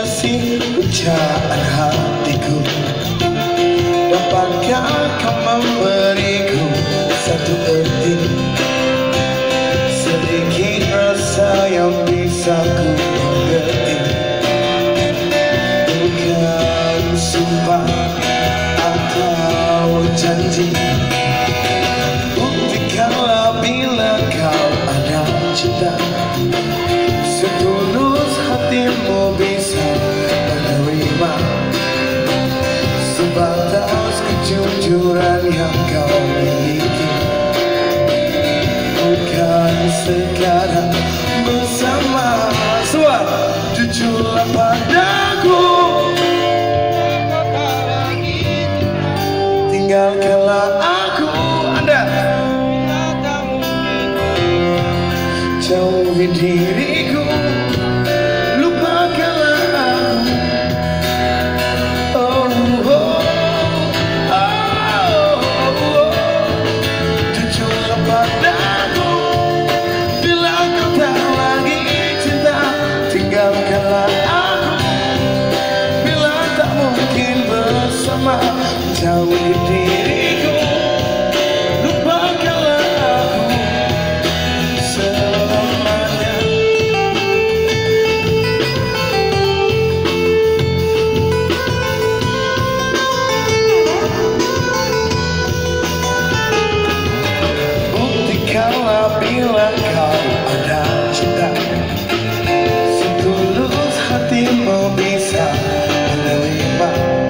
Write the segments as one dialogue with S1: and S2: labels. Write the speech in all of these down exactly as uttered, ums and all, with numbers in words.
S1: kasih pujaan hatiku. Dapatkah kau memberiku satu erti, sedikit rasa yang bisa ku mengerti? Bukan sumpah atau janji, buktikanlah bila kau ada cinta. Setulus hatimu bisa menerima sebatas kejujuran yang kau miliki. Bukan sekadar bersama, suara jujurlah padaku. Tinggalkanlah aku, Anda jauhi diriku, lupakanlah aku. Oh, oh, oh, oh. Jujurlah padaku bila kau tak lagi cinta. Tinggalkanlah aku bila tak mungkin bersama. Jauhi diriku, lupakanlah aku selamanya. Buktikanlah bila kau ada cinta. Setulus hatimu bisa menerima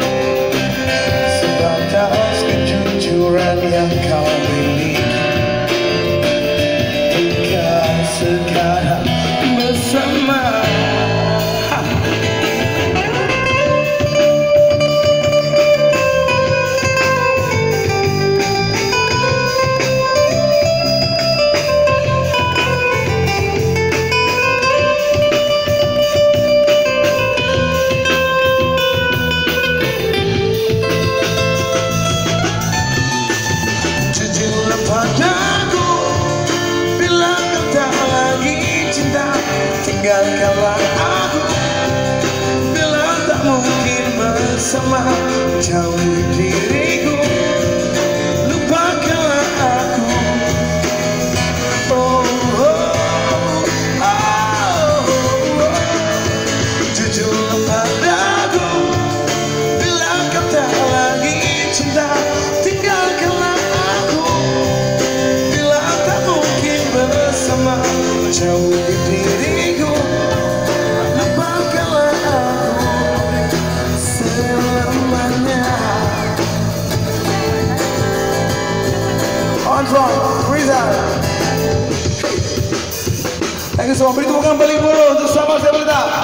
S1: sebatas kejujuran yang kau miliki. Bukan sekadar bersama. Padaku bila kau tak lagi cinta. Tinggalkanlah aku bila tak mungkin bersama. Jauhi diriku, lupakanlah aku. Oh, oh, oh, oh, oh. Jujurlah padaku bila kau tak lagi cinta. Tinggalkanlah jauhi diriku, lupakanlah aku selamanya. Antoine, Rizal. Thank you semua. Beri tepukan paling mulu untuk sama saya boleh tak?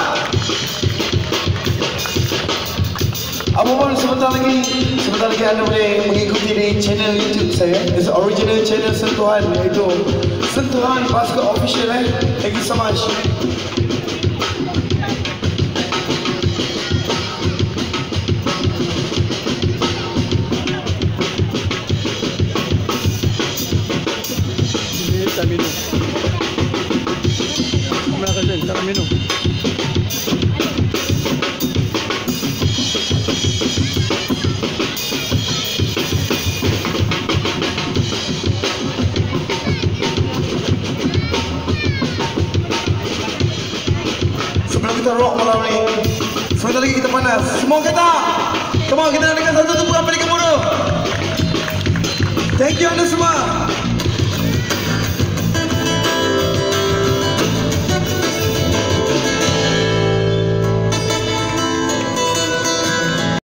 S1: Apapun sebentar lagi, sebentar lagi anda boleh mengikuti di channel YouTube saya. It's original channel Sentuhan, iaitu Sentuhan Basker Official. Eh, thank you so much.
S2: Kita minum. Kita minum. Kita minum. Kita rock malam ni. Sebentar lagi kita panas. Semua kata, come on, kita naikkan satu tepukan paling